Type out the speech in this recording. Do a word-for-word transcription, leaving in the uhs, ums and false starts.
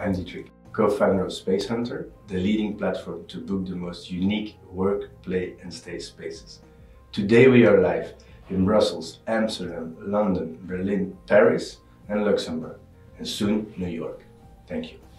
I'm Dietrich, co-founder of Spacehunter, the leading platform to book the most unique work, play and stay spaces. Today we are live in Brussels, Amsterdam, London, Berlin, Paris and Luxembourg, and soon New York. Thank you.